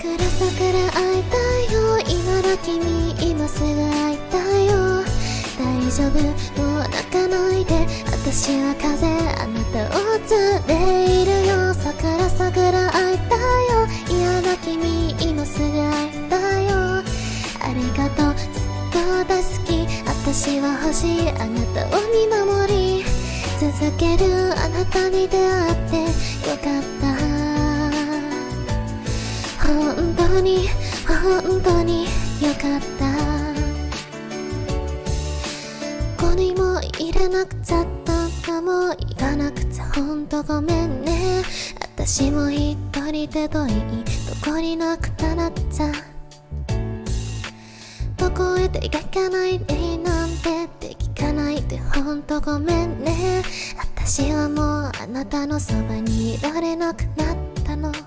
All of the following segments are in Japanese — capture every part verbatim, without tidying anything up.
桜桜会いたいよ、今の君今すぐ会いたいよ。大丈夫もう泣かないで、私は風あなたを連れているよ。桜桜会いたいよ、嫌な君今すぐ会いたいよ。ありがとうずっと大好き、私は欲しいあなたを見守り続けるあなたに出会ってよかった。本当に本当によかった。ここにも入れなくちゃったかも、行かなくちゃほんとごめんね。私も一人で遠いとこになくなっちゃう。どこへ出かけないでなんてって聞かないでほんとごめんね。私はもうあなたのそばにいられなくなったの。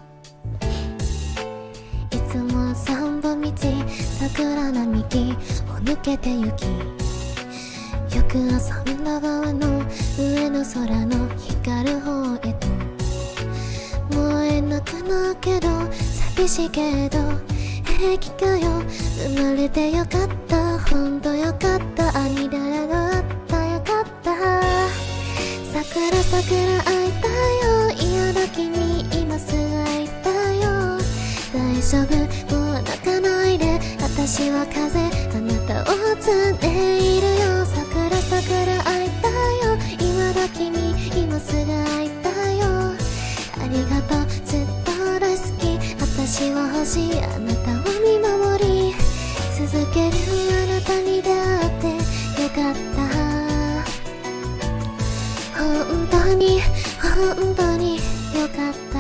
いつも散歩道桜並木を抜けて行き、よく遊んだ川の上の空の光る方へと。もう会えなくなるけど寂しいけど平気かよ。生まれてよかった、ほんとよかった。あにだらがあったよかった。桜桜会いたいよ、嫌な君今すぐ会いたいよ。大丈夫もう泣かないで、私は風あなたを連れているよ。桜桜会いたいよ、今だ君今すぐ会いたいよ。ありがとうずっと大好き、私は欲しいあなたを見守り続けるあなたに出会ってよかった。本当に本当によかった。